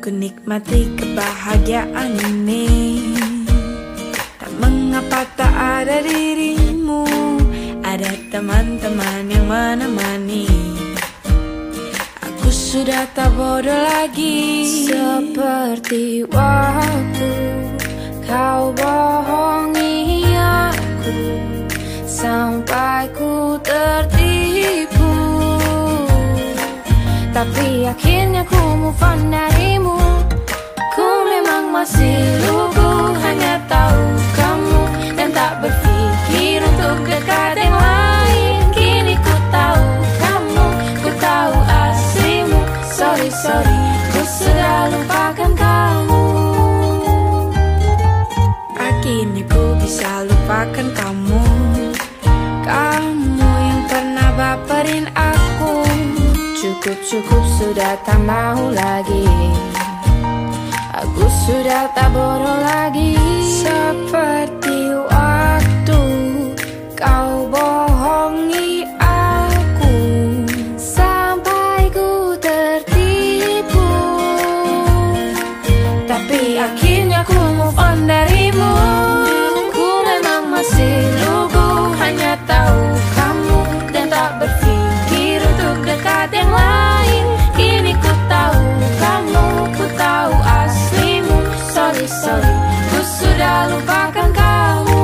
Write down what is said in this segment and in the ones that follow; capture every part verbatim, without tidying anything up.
ku nikmati kebahagiaan ini. Tak mengapa tak ada dirimu, ada teman-teman yang menemani. Aku sudah tak bodoh lagi. Seperti waktu kau bohongi aku sampai ku tertipu, tapi akhirnya ku move on darimu. Ku memang masih lugu, hanya tahu kamu dan tak berpikir untuk dekat yang lain. Kini ku tahu kamu, ku tahu aslimu. Sorry, sorry, ku sudah lupakan kamu. Akhirnya ku bisa lupakan kamu, kamu yang pernah baperin aku. Cukup, cukup, sudah tak mau lagi. Aku sudah tak bodoh lagi. Seperti waktu kau bohongi aku sampai ku tertipu, tapi akhirnya ku move on darimu. Ku memang masih lugu, hanya tahu kamu dan tak berpikir untuk dekat yang lain. Kini ku tahu kamu, ku tahu aslimu. Sorry, sorry, ku sudah lupakan kamu.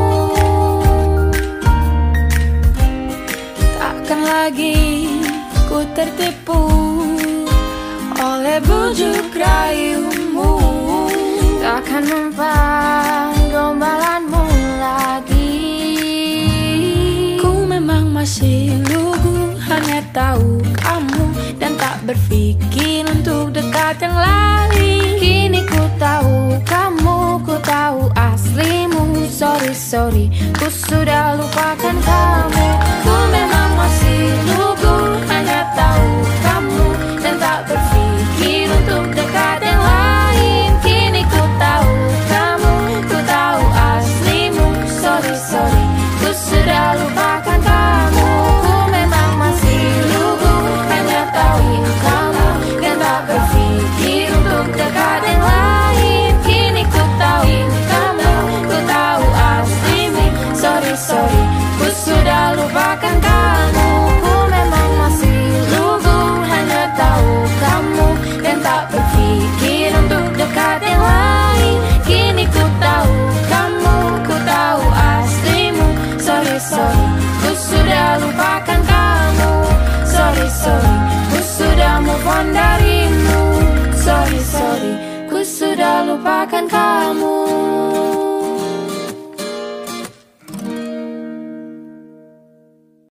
Takkan lagi ku tertipu oleh bujuk rayumu. Takkan mempan gombalanmu lagi. Ku memang masih lugu, hanya tahu kamu dan tak berpikir untuk dekat yang lain. Kini ku tahu kamu, ku tahu aslimu. Sorry, sorry, ku sudah lupakan kamu. Ku memang masih lugu, hanya tahu kamu dan tak berpikir untuk dekat yang lain. Kini ku tahu kamu, ku tahu aslimu. Sorry, sorry, ku sudah lupakan kamu. Ku memang masih lugu, hanya tahu kamu dan tak berpikir untuk dekat yang lain. Kini ku tahu kamu, ku tahu aslimu. Sorry, sorry, ku sudah lupakan kamu. Ku memang masih lugu, hanya tahu kamu dan tak berpikir untuk dekat yang lain. Kini ku tahu kamu, ku tahu aslimu. Sorry, sorry, ku sudah lupakan kamu. Sorry, sorry, ku sudah move on darimu. Sorry, sorry, ku sudah lupakan kamu.